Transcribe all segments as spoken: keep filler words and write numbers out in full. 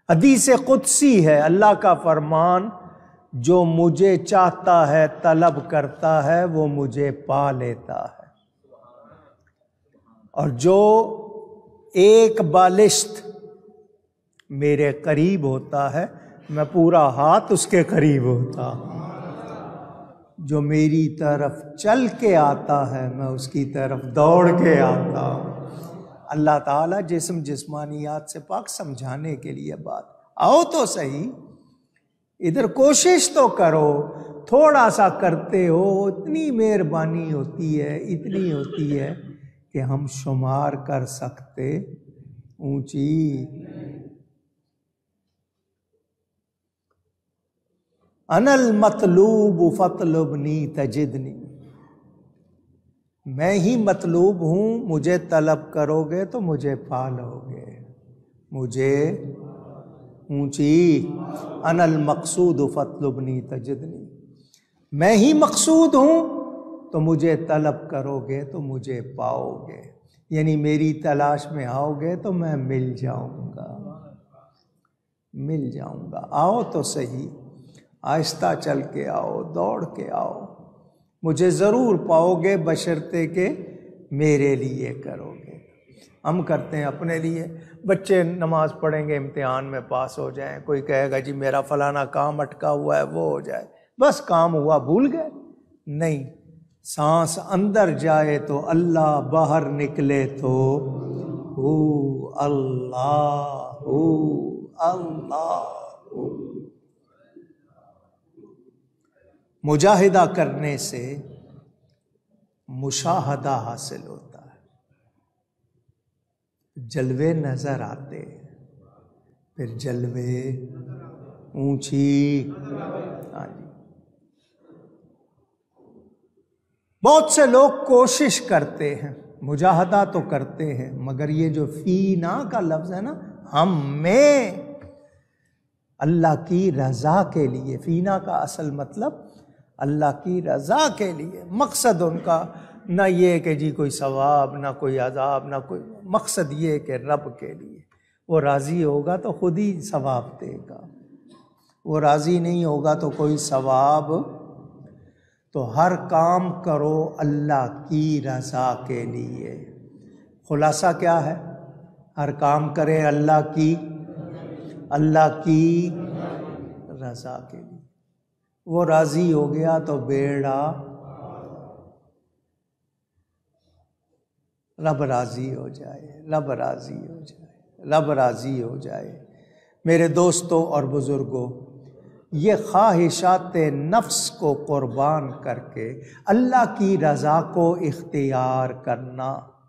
حدیث قدسی ہے، اللہ کا فرمان، جو مجھے چاہتا ہے طلب کرتا ہے وہ مجھے پا لیتا ہے، اور جو ایک بالشت میرے قریب ہوتا ہے میں پورا ہاتھ اس کے قریب ہوتا ہوں، جو میری طرف چل کے آتا ہے میں اس کی طرف دوڑ کے آتا ہوں۔ اللہ تعالیٰ جسم جسمانیات سے پاک سمجھانے کے لیے بات، آؤ تو صحیح، ادھر کوشش تو کرو، تھوڑا سا کرتے ہو، اتنی مہربانی ہوتی ہے، اتنی ہوتی ہے کہ ہم شمار کر سکتے اونچی۔ انا المطلوب فاطلبنی تجدنی، میں ہی مطلوب ہوں، مجھے طلب کرو گے تو مجھے پالو گے، مجھے اونچی۔ انا المقصود فاطلبنی تجدنی، میں ہی مقصود ہوں تو مجھے طلب کرو گے تو مجھے پاؤ گے، یعنی میری تلاش میں آؤ گے تو میں مل جاؤں گا، مل جاؤں گا۔ آؤ تو صحیح، آہستہ چل کے آؤ، دوڑ کے آؤ، مجھے ضرور پاؤ گے بشرطے کہ میرے لیے کرو گے۔ ہم کرتے ہیں اپنے لیے، بچے نماز پڑھیں گے امتحان میں پاس ہو جائیں، کوئی کہے گا جی میرا فلانا کام اٹکا ہوا ہے وہ ہو جائے، بس کام ہوا بھول گئے؟ نہیں، سانس اندر جائے تو اللہ، باہر نکلے تو ہو اللہ، ہو اللہ، ہو۔ مجاہدہ کرنے سے مشاہدہ حاصل ہوتا ہے، جلوے نظر آتے، پھر جلوے اونچی۔ ہاں جی، بہت سے لوگ کوشش کرتے ہیں، مجاہدہ تو کرتے ہیں، مگر یہ جو فینا کا لفظ ہے نا، ہم میں، اللہ کی رضا کے لیے، فینا کا اصل مطلب اللہ کی رضا کے لیے، مقصد ان کا نہ یہ کہ جی کوئی ثواب، نہ کوئی عذاب، نہ کوئی، مقصد یہ کہ رب کے لیے، وہ راضی ہوگا تو خود ہی ثواب دے گا، وہ راضی نہیں ہوگا تو کوئی ثواب۔ تو ہر کام کرو اللہ کی رضا کے لیے۔ خلاصہ کیا ہے؟ ہر کام کرے اللہ کی، اللہ کی رضا کے لیے، وہ راضی ہو گیا تو بیڑا، رب راضی ہو جائے، رب راضی ہو جائے، رب راضی ہو جائے۔ میرے دوستوں اور بزرگوں، یہ خواہشات نفس کو قربان کر کے اللہ کی رضا کو اختیار کرنا،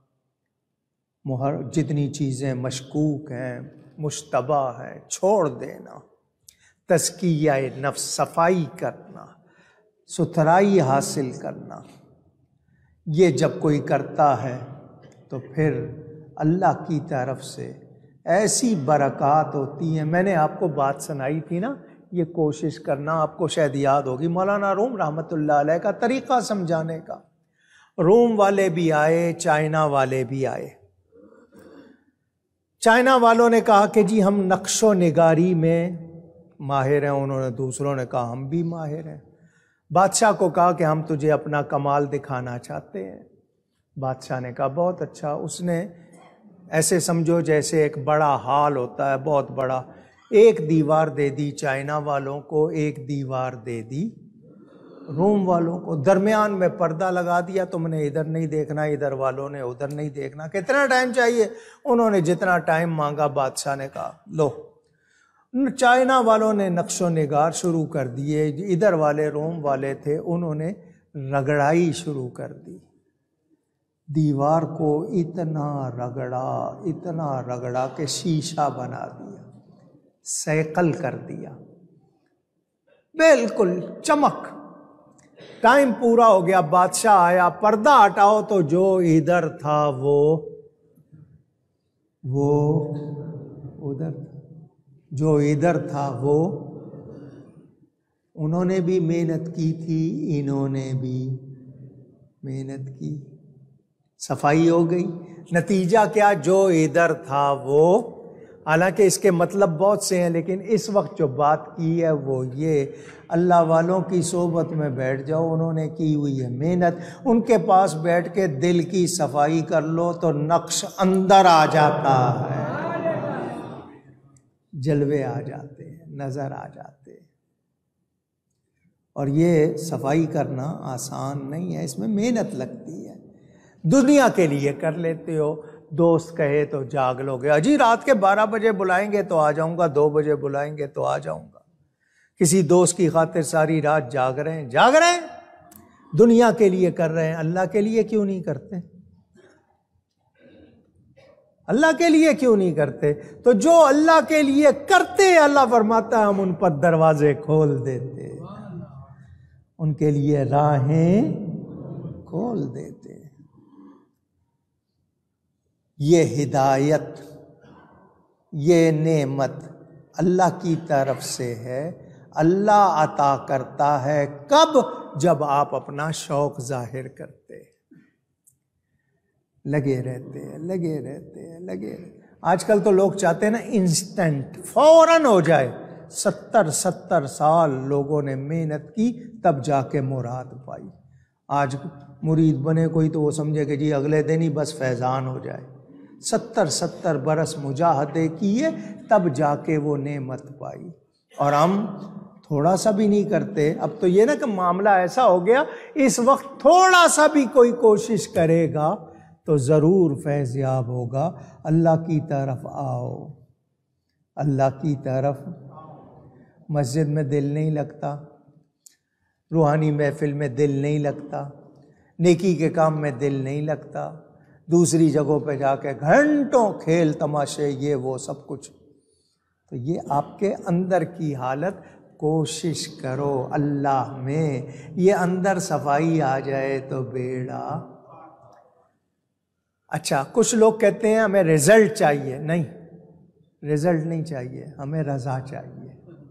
جتنی چیزیں مشکوک ہیں، مشتبہ ہیں، چھوڑ دینا، تزکیہ نفس، صفائی کرنا، ستھرائی حاصل کرنا، یہ جب کوئی کرتا ہے تو پھر اللہ کی طرف سے ایسی برکات ہوتی ہیں۔ میں نے آپ کو بات سنائی تھی نا، یہ کوشش کرنا، آپ کو شاید یاد ہوگی، مولانا روم رحمۃ اللہ علیہ کا طریقہ سمجھانے کا۔ روم والے بھی آئے، چائنا والے بھی آئے۔ چائنا والوں نے کہا کہ جی ہم نقش و نگاری میں ماہر ہیں، انہوں نے، دوسروں نے کہا ہم بھی ماہر ہیں۔ بادشاہ کو کہا کہ ہم تجھے اپنا کمال دکھانا چاہتے ہیں۔ بادشاہ نے کہا بہت اچھا۔ اس نے ایسے سمجھو جیسے ایک بڑا ہال ہوتا ہے، بہت بڑا، ایک دیوار دے دی چائنا والوں کو، ایک دیوار دے دی روم والوں کو، درمیان میں پردہ لگا دیا، تم نے ادھر نہیں دیکھنا، ادھر والوں نے ادھر نہیں دیکھنا۔ کتنا ٹائم چاہیے؟ انہوں نے جتنا ٹائم مانگا، بادشاہ نے کہا لو۔ چائنا والوں نے نقش و نگار شروع کر دیے، ادھر والے روم والے تھے، انہوں نے رگڑائی شروع کر دی، دیوار کو اتنا رگڑا، اتنا رگڑا کہ شیشہ بنا دیا، سیکل کر دیا، بالکل چمک۔ ٹائم پورا ہو گیا، بادشاہ آیا، پردہ ہٹاؤ، تو جو ادھر تھا وہ وہ ادھر تھا، جو ادھر تھا وہ، انہوں نے بھی محنت کی تھی، انہوں نے بھی محنت کی، صفائی ہو گئی۔ نتیجہ کیا؟ جو ادھر تھا وہ حالانکہ اس کے مطلب بہت سے ہیں، لیکن اس وقت جو بات کی ہے وہ یہ، اللہ والوں کی صحبت میں بیٹھ جاؤ، انہوں نے کی ہوئی ہے محنت، ان کے پاس بیٹھ کے دل کی صفائی کر لو تو نقش اندر آ جاتا ہے، جلوے آ جاتے ہیں، نظر آ جاتے ہیں۔ اور یہ صفائی کرنا آسان نہیں ہے، اس میں محنت لگتی ہے۔ دنیا کے لیے کر لیتے ہو، دوست کہے تو جاگ لو گے، اجی رات کے بارہ بجے بلائیں گے تو آ جاؤں گا، دو بجے بلائیں گے تو آ جاؤں گا۔ کسی دوست کی خاطر ساری رات جاگ رہے ہیں، جاگ رہے ہیں، دنیا کے لیے کر رہے ہیں، اللہ کے لیے کیوں نہیں کرتے؟ اللہ کے لیے کیوں نہیں کرتے؟ تو جو اللہ کے لیے کرتے ہیں، اللہ فرماتا ہے ہم ان پر دروازے کھول دیتے، ان کے لیے راہیں کھول دیتے۔ یہ ہدایت، یہ نعمت اللہ کی طرف سے ہے، اللہ عطا کرتا ہے کب؟ جب آپ اپنا شوق ظاہر کرتے، لگے رہتے ہیں لگے رہتے ہیں لگے رہتے ہیں۔ آج کل تو لوگ چاہتے ہیں نا انسٹنٹ، فوراً ہو جائے۔ ستر ستر سال لوگوں نے محنت کی تب جا کے مراد پائی۔ آج مرید بنے کوئی تو وہ سمجھے کہ جی اگلے دن ہی بس فیضان ہو جائے۔ ستر ستر برس مجاہدے کیے تب جا کے وہ نعمت پائی، اور ہم تھوڑا سا بھی نہیں کرتے۔ اب تو یہ نا کہ معاملہ ایسا ہو گیا، اس وقت تھوڑا سا بھی کوئی کوشش کرے گا تو ضرور فیض یاب ہوگا۔ اللہ کی طرف آؤ، اللہ کی طرف۔ مسجد میں دل نہیں لگتا، روحانی محفل میں دل نہیں لگتا، نیکی کے کام میں دل نہیں لگتا، دوسری جگہوں پہ جا کے گھنٹوں کھیل تماشے یہ وہ سب کچھ، تو یہ آپ کے اندر کی حالت۔ کوشش کرو اللہ میں، یہ اندر صفائی آ جائے تو بیڑا۔ اچھا، کچھ لوگ کہتے ہیں ہمیں رزلٹ چاہیے، نہیں، رزلٹ نہیں چاہیے، ہمیں رضا چاہیے۔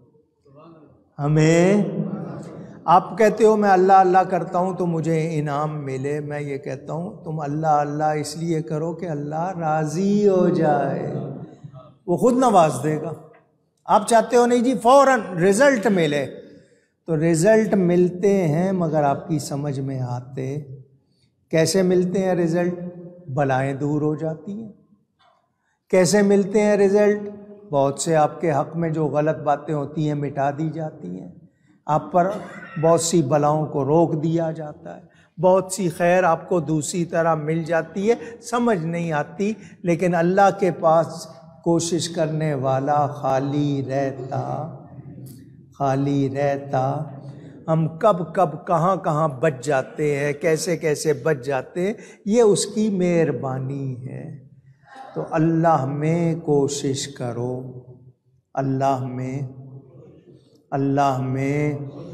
ہمیں، آپ کہتے ہو میں اللہ اللہ کرتا ہوں تو مجھے انعام ملے، میں یہ کہتا ہوں تم اللہ اللہ اس لیے کرو کہ اللہ راضی ہو جائے، وہ خود نواز دے گا۔ آپ چاہتے ہو نہیں جی فوراً رزلٹ ملے، تو رزلٹ ملتے ہیں مگر آپ کی سمجھ میں آتے کیسے ملتے ہیں رزلٹ؟ بلائیں دور ہو جاتی ہیں۔ کیسے ملتے ہیں رزلٹ؟ بہت سے آپ کے حق میں جو غلط باتیں ہوتی ہیں مٹا دی جاتی ہیں، آپ پر بہت سی بلاؤں کو روک دیا جاتا ہے، بہت سی خیر آپ کو دوسری طرح مل جاتی ہے، سمجھ نہیں آتی، لیکن اللہ کے پاس کوشش کرنے والا خالی رہتا خالی رہتا۔ ہم کب کب کہاں کہاں بچ جاتے ہیں، کیسے کیسے بچ جاتے ہیں، یہ اس کی مہربانی ہے۔ تو اللہ میں کوشش کرو، اللہ میں اللہ میں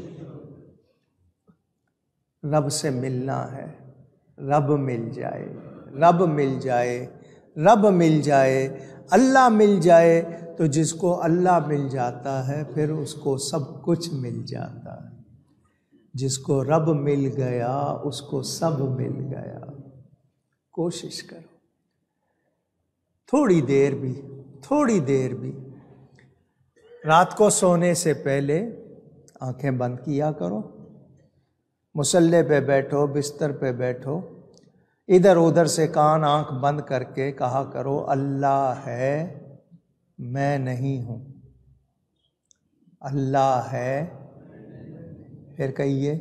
رب سے ملنا ہے، رب مل جائے رب مل جائے رب مل جائے اللہ مل جائے تو جس کو اللہ مل جاتا ہے پھر اس کو سب کچھ مل جاتا ہے۔ جس کو رب مل گیا اس کو سب مل گیا۔ کوشش کرو، تھوڑی دیر بھی تھوڑی دیر بھی رات کو سونے سے پہلے آنکھیں بند کیا کرو، مصلی پہ بیٹھو، بستر پہ بیٹھو، ادھر ادھر سے کان آنکھ بند کر کے کہا کرو اللہ ہے میں نہیں ہوں، اللہ ہے، پھر کہیے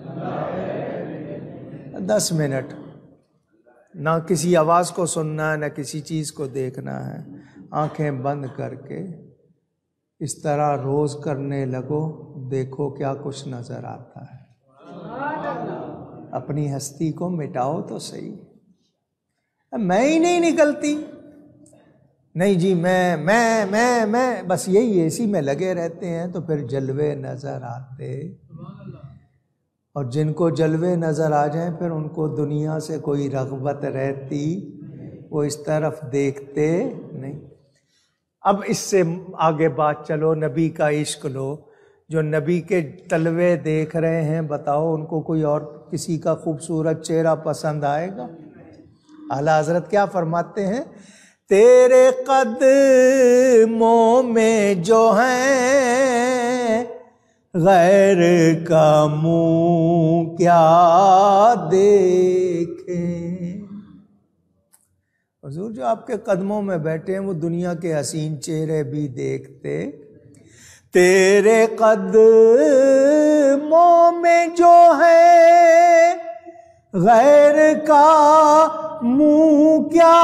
دس منٹ، نہ کسی آواز کو سننا ہے نہ کسی چیز کو دیکھنا ہے، آنکھیں بند کر کے اس طرح روز کرنے لگو، دیکھو کیا کچھ نظر آتا ہے۔ اپنی ہستی کو مٹاؤ تو صحیح، میں ہی نہیں نکلتی، نہیں جی میں میں میں میں بس یہی اسی میں لگے رہتے ہیں، تو پھر جلوے نظر آتے، اور جن کو جلوے نظر آ جائیں پھر ان کو دنیا سے کوئی رغبت رہتی، وہ اس طرف دیکھتے نہیں۔ اب اس سے آگے بات چلو، نبی کا عشق لو، جو نبی کے تلوے دیکھ رہے ہیں بتاؤ ان کو کوئی اور کسی کا خوبصورت چہرہ پسند آئے گا؟ اعلیٰ حضرت کیا فرماتے ہیں؟ تیرے قدموں میں جو ہیں غیر کا منہ کیا دیکھیں۔ حضور جو آپ کے قدموں میں بیٹھے ہیں وہ دنیا کے حسین چہرے بھی دیکھتے، تیرے قدموں میں جو ہے غیر کا منہ کیا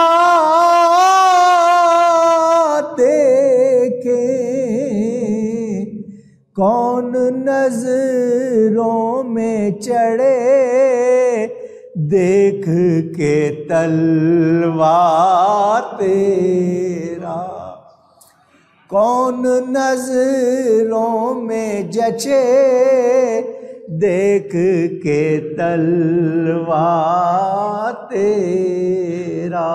دیکھیں، کون نظروں میں چڑھے دیکھ کے تلوار تیرا، کون نظروں میں جچے دیکھ کے تلوار تیرا۔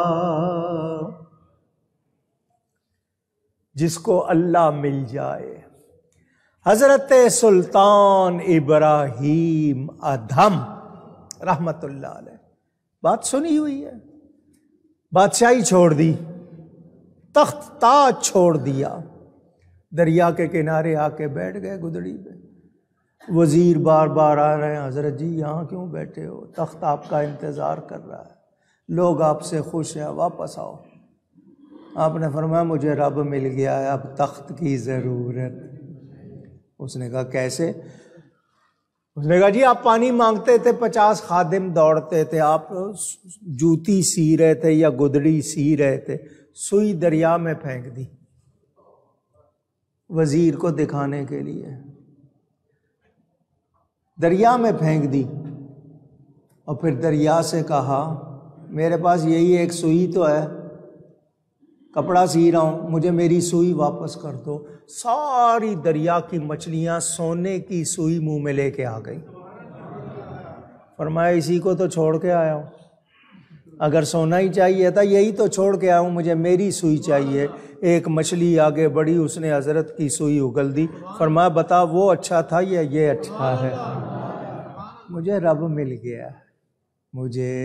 جس کو اللہ مل جائے، حضرت سلطان ابراہیم ادھم رحمت اللہ علیہ، بات سنی ہوئی ہے، بادشاہی چھوڑ دی، تخت تاج چھوڑ دیا، دریا کے کنارے آ کے بیٹھ گئے گدڑی پہ۔ وزیر بار بار آ رہے ہیں، حضرت جی یہاں کیوں بیٹھے ہو، تخت آپ کا انتظار کر رہا ہے، لوگ آپ سے خوش ہیں، واپس آؤ۔ آپ نے فرمایا مجھے رب مل گیا ہے، اب تخت کی ضرورت۔ اس نے کہا کیسے؟ اس نے کہا جی آپ پانی مانگتے تھے، پچاس خادم دوڑتے تھے، آپ جوتی سی رہے تھے یا گدڑی سی رہے تھے، سوئی دریا میں پھینک دی وزیر کو دکھانے کے لیے، دریا میں پھینک دی، اور پھر دریا سے کہا میرے پاس یہی ایک سوئی تو ہے، کپڑا سی رہا ہوں، مجھے میری سوئی واپس کر دو۔ ساری دریا کی مچھلیاں سونے کی سوئی منہ میں لے کے آ گئی۔ فرمایا اسی کو تو چھوڑ کے آیا ہوں، اگر سونا ہی چاہیے تھا یہی تو چھوڑ کے آیا ہوں، مجھے میری سوئی چاہیے۔ ایک مچھلی آگے بڑھی، اس نے حضرت کی سوئی اگل دی، فرمایا بتا وہ اچھا تھا یا یہ اچھا ہے؟ مجھے رب مل گیا، مجھے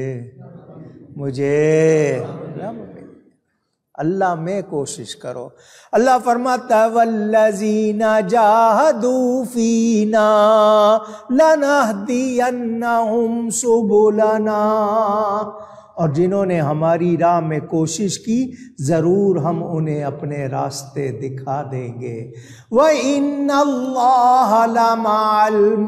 مجھے رب مل گیا۔ اللہ میں کوشش کرو۔ اللہ فرماتا والذین جاہدوا فینا لنہدینہم سبلنا، اور جنہوں نے ہماری راہ میں کوشش کی ضرور ہم انہیں اپنے راستے دکھا دیں گے۔ وَإِنَّ اللَّهَ لَمَعَ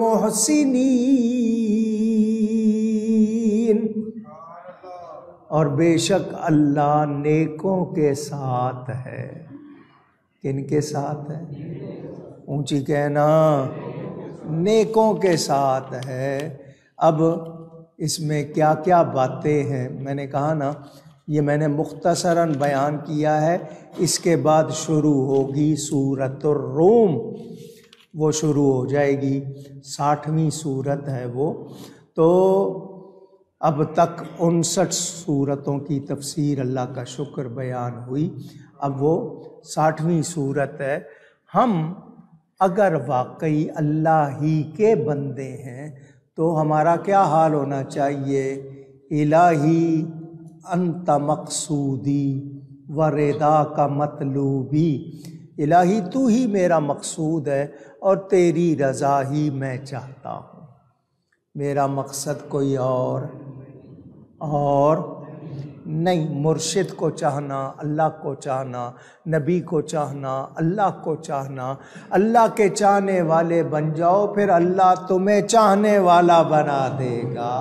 الْمُحْسِنِينَ، اور بے شک اللہ نیکوں کے ساتھ ہے۔ کن کے ساتھ ہے؟ اونچی کہنا، نیکوں کے ساتھ ہے۔ اب اس میں کیا کیا باتیں ہیں، میں نے کہا نا یہ میں نے مختصراً بیان کیا ہے، اس کے بعد شروع ہوگی سورۃ الروم، وہ شروع ہو جائے گی، ساٹھویں سورت ہے وہ۔ تو اب تک انسٹھ سورتوں کی تفسیر اللہ کا شکر بیان ہوئی، اب وہ ساٹھویں سورت ہے۔ ہم اگر واقعی اللہ ہی کے بندے ہیں تو ہمارا کیا حال ہونا چاہیے؟ الہی انت مقصودی و رضا کا مطلوبی، الہی تو ہی میرا مقصود ہے اور تیری رضا ہی میں چاہتا ہوں، میرا مقصد کوئی اور اور نہیں۔ مرشد کو چاہنا، اللہ کو چاہنا، نبی کو چاہنا، اللہ کو چاہنا، اللہ کے چاہنے والے بن جاؤ، پھر اللہ تمہیں چاہنے والا بنا دے گا،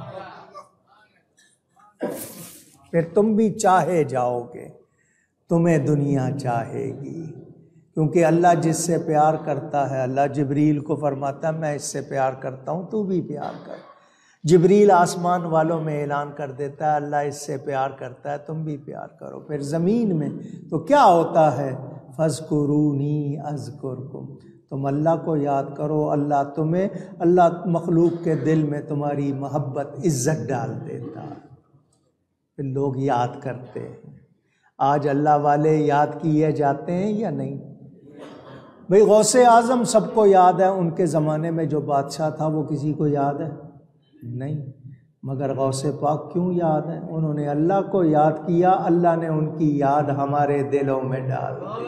پھر تم بھی چاہے جاؤ گے، تمہیں دنیا چاہے گی، کیونکہ اللہ جس سے پیار کرتا ہے، اللہ جبریل کو فرماتا ہے میں اس سے پیار کرتا ہوں تو بھی پیار کر۔ جبریل آسمان والوں میں اعلان کر دیتا ہے اللہ اس سے پیار کرتا ہے تم بھی پیار کرو۔ پھر زمین میں تو کیا ہوتا ہے؟ فَاذْكُرُونِي أَذْكُرْكُمْ، تم اللہ کو یاد کرو، اللہ تمہیں، اللہ مخلوق کے دل میں تمہاری محبت عزت ڈال دیتا ہے، پھر لوگ یاد کرتے ہیں۔ آج اللہ والے یاد کیے جاتے ہیں یا نہیں؟ بھئی غوث اعظم سب کو یاد ہے، ان کے زمانے میں جو بادشاہ تھا وہ کسی کو یاد ہے؟ نہیں۔ مگر غوث پاک کیوں یاد ہیں؟ انہوں نے اللہ کو یاد کیا، اللہ نے ان کی یاد ہمارے دلوں میں ڈال دی۔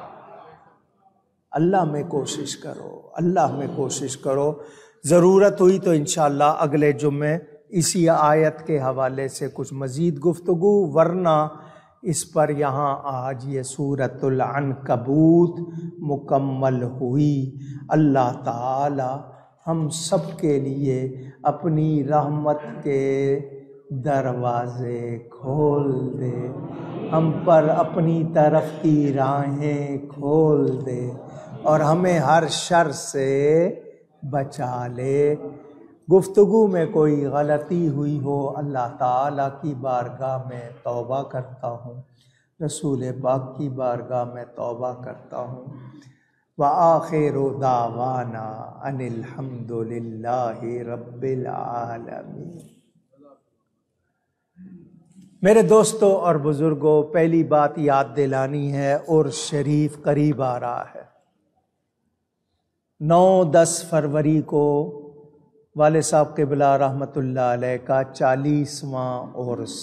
اللہ میں کوشش کرو، اللہ میں کوشش کرو، ضرورت ہوئی تو انشاءاللہ اگلے جمعے اسی آیت کے حوالے سے کچھ مزید گفتگو، ورنہ اس پر یہاں آج یہ سورۃ العنکبوت مکمل ہوئی۔ اللہ تعالی ہم سب کے لیے اپنی رحمت کے دروازے کھول دے، ہم پر اپنی طرف کی راہیں کھول دے اور ہمیں ہر شر سے بچا لے۔ گفتگو میں کوئی غلطی ہوئی ہو اللہ تعالیٰ کی بارگاہ میں توبہ کرتا ہوں، رسول پاک کی بارگاہ میں توبہ کرتا ہوں۔ وآخر دعوانا ان الحمد للہ رب العالمین۔ میرے دوستوں اور بزرگوں، پہلی بات یاد دلانی ہے، عرس شریف قریب آ رہا ہے۔ نو دس فروری کو والد صاحب قبلہ رحمۃ اللہ علیہ کا چالیسواں عرس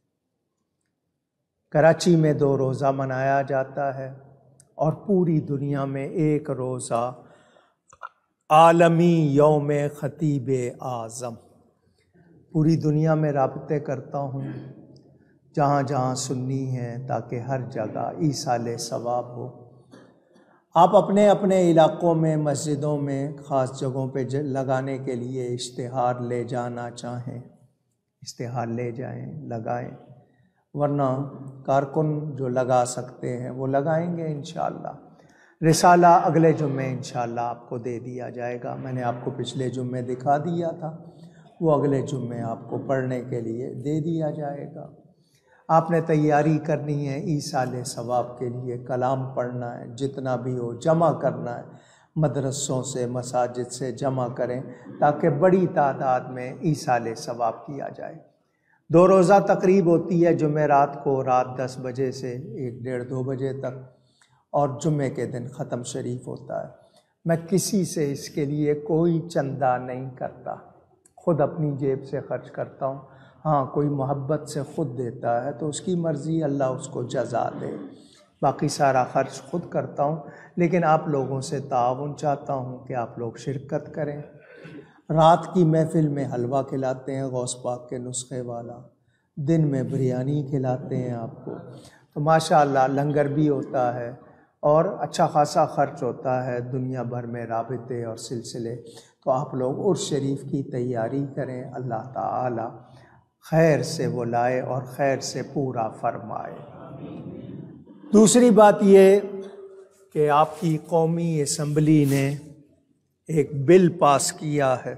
کراچی میں دو روزہ منایا جاتا ہے، اور پوری دنیا میں ایک روزہ عالمی یوم خطیب اعظم۔ پوری دنیا میں رابطے کرتا ہوں جہاں جہاں سنی ہیں، تاکہ ہر جگہ ایصال ثواب ہو۔ آپ اپنے اپنے علاقوں میں مسجدوں میں خاص جگہوں پہ لگانے کے لیے اشتہار لے جانا چاہیں، اشتہار لے جائیں، لگائیں، ورنہ کارکن جو لگا سکتے ہیں وہ لگائیں گے انشاءاللہ۔ رسالہ اگلے جمعے انشاءاللہ آپ کو دے دیا جائے گا، میں نے آپ کو پچھلے جمعے دکھا دیا تھا، وہ اگلے جمعے آپ کو پڑھنے کے لیے دے دیا جائے گا۔ آپ نے تیاری کرنی ہے ایصال ثواب کے لیے، کلام پڑھنا ہے، جتنا بھی ہو جمع کرنا ہے، مدرسوں سے مساجد سے جمع کریں تاکہ بڑی تعداد میں ایصال ثواب کیا جائے۔ دو روزہ تقریب ہوتی ہے جمعرات کو رات دس بجے سے ایک ڈیڑھ دو بجے تک، اور جمعے کے دن ختم شریف ہوتا ہے۔ میں کسی سے اس کے لیے کوئی چندہ نہیں کرتا، خود اپنی جیب سے خرچ کرتا ہوں۔ ہاں کوئی محبت سے خود دیتا ہے تو اس کی مرضی، اللہ اس کو جزا دے، باقی سارا خرچ خود کرتا ہوں، لیکن آپ لوگوں سے تعاون چاہتا ہوں کہ آپ لوگ شرکت کریں۔ رات کی محفل میں حلوہ کھلاتے ہیں غوث پاک کے نسخے والا، دن میں بریانی کھلاتے ہیں آپ کو، تو ماشاءاللہ لنگر بھی ہوتا ہے اور اچھا خاصا خرچ ہوتا ہے، دنیا بھر میں رابطے اور سلسلے۔ تو آپ لوگ عرس شریف کی تیاری کریں، اللہ تعالی خیر سے وہ لائے اور خیر سے پورا فرمائے۔ دوسری بات یہ کہ آپ کی قومی اسمبلی نے ایک بل پاس کیا ہے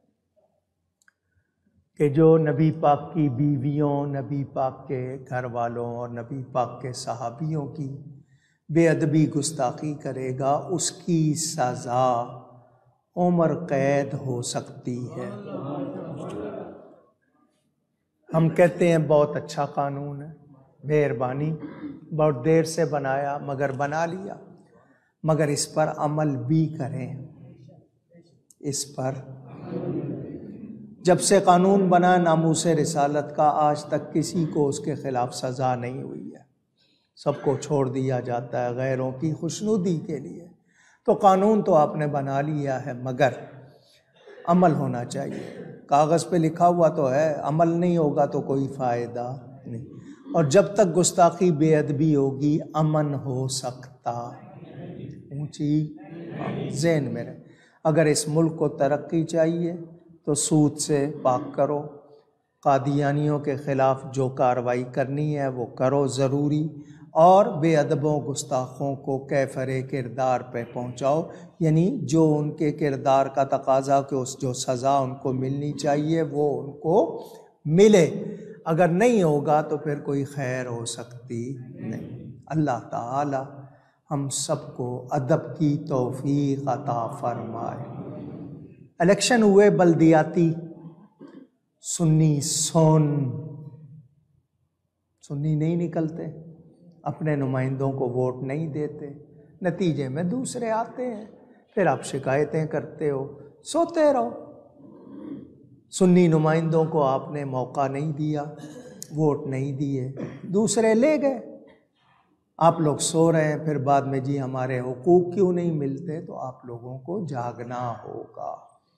کہ جو نبی پاک کی بیویوں، نبی پاک کے گھر والوں اور نبی پاک کے صحابیوں کی بے ادبی گستاخی کرے گا، اس کی سزا عمر قید ہو سکتی ہے۔ ہم کہتے ہیں بہت اچھا قانون ہے، مہربانی، بہت دیر سے بنایا مگر بنا لیا، مگر اس پر عمل بھی کریں۔ اس پر جب سے قانون بنا ناموس رسالت کا، آج تک کسی کو اس کے خلاف سزا نہیں ہوئی ہے، سب کو چھوڑ دیا جاتا ہے غیروں کی خوشنودی کے لیے۔ تو قانون تو آپ نے بنا لیا ہے، مگر عمل ہونا چاہیے۔ کاغذ پہ لکھا ہوا تو ہے، عمل نہیں ہوگا تو کوئی فائدہ نہیں، اور جب تک گستاخی بے ادبی ہوگی امن ہو سکتا۔ اونچی ذہن میں رہے، اگر اس ملک کو ترقی چاہیے تو سود سے پاک کرو، قادیانیوں کے خلاف جو کارروائی کرنی ہے وہ کرو ضروری، اور بے ادبوں گستاخوں کو کیفر کردار پہ پہنچاؤ، یعنی جو ان کے کردار کا تقاضا کہ اس جو سزا ان کو ملنی چاہیے وہ ان کو ملے۔ اگر نہیں ہوگا تو پھر کوئی خیر ہو سکتی نہیں۔ اللہ تعالی ہم سب کو ادب کی توفیق عطا فرمائے۔ الیکشن ہوئے بلدیاتی، سنی سون سنی نہیں نکلتے، اپنے نمائندوں کو ووٹ نہیں دیتے، نتیجے میں دوسرے آتے ہیں، پھر آپ شکایتیں کرتے ہو، سوتے رہو سنی نمائندوں کو آپ نے موقع نہیں دیا، ووٹ نہیں دیے، دوسرے لے گئے۔ آپ لوگ سو رہے ہیں، پھر بعد میں جی ہمارے حقوق کیوں نہیں ملتے؟ تو آپ لوگوں کو جاگنا ہوگا۔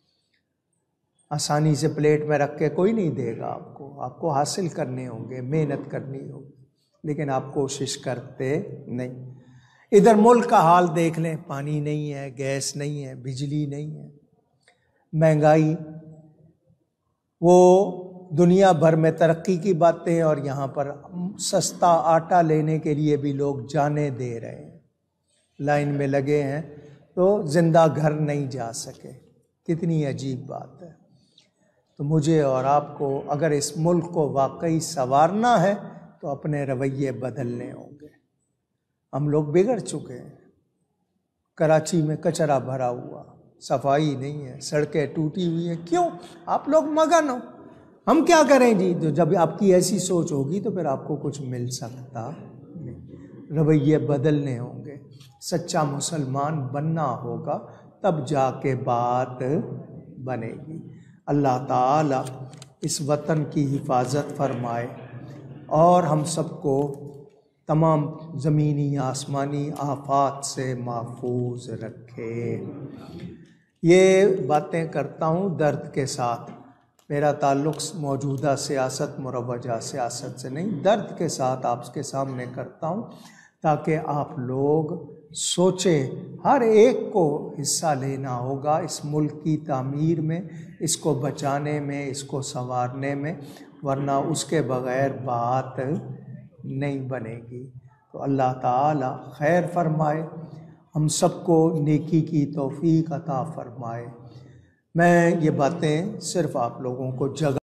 آسانی سے پلیٹ میں رکھ کے کوئی نہیں دے گا آپ کو، آپ کو حاصل کرنے ہوں گے، محنت کرنی ہوگی، لیکن آپ کوشش کرتے نہیں۔ ادھر ملک کا حال دیکھ لیں، پانی نہیں ہے، گیس نہیں ہے، بجلی نہیں ہے، مہنگائی، وہ دنیا بھر میں ترقی کی باتیں، اور یہاں پر سستا آٹا لینے کے لیے بھی لوگ جانیں دے رہے ہیں، لائن میں لگے ہیں تو زندہ گھر نہیں جا سکے۔ کتنی عجیب بات ہے۔ تو مجھے اور آپ کو اگر اس ملک کو واقعی سنوارنا ہے تو اپنے رویے بدلنے ہوں گے۔ ہم لوگ بگڑ چکے ہیں۔ کراچی میں کچرا بھرا ہوا، صفائی نہیں ہے، سڑکیں ٹوٹی ہوئی ہیں، کیوں؟ آپ لوگ مگن ہو، ہم کیا کریں جی؟ تو جب آپ کی ایسی سوچ ہوگی تو پھر آپ کو کچھ مل سکتا نہیں۔ رویے بدلنے ہوں گے، سچا مسلمان بننا ہوگا، تب جا کے بات بنے گی۔ اللہ تعالی اس وطن کی حفاظت فرمائے اور ہم سب کو تمام زمینی آسمانی آفات سے محفوظ رکھے۔ یہ باتیں کرتا ہوں درد کے ساتھ، میرا تعلق موجودہ سیاست، مروجہ سیاست سے نہیں، درد کے ساتھ آپ کے سامنے کرتا ہوں تاکہ آپ لوگ سوچیں۔ ہر ایک کو حصہ لینا ہوگا اس ملک کی تعمیر میں، اس کو بچانے میں، اس کو سنوارنے میں، ورنہ اس کے بغیر بات نہیں بنے گی۔ تو اللہ تعالی خیر فرمائے، ہم سب کو نیکی کی توفیق عطا فرمائے۔ میں یہ باتیں صرف آپ لوگوں کو جگہ